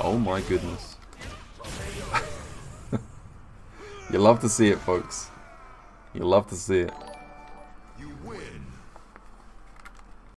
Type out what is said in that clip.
Oh my goodness. You love to see it, folks. You love to see it.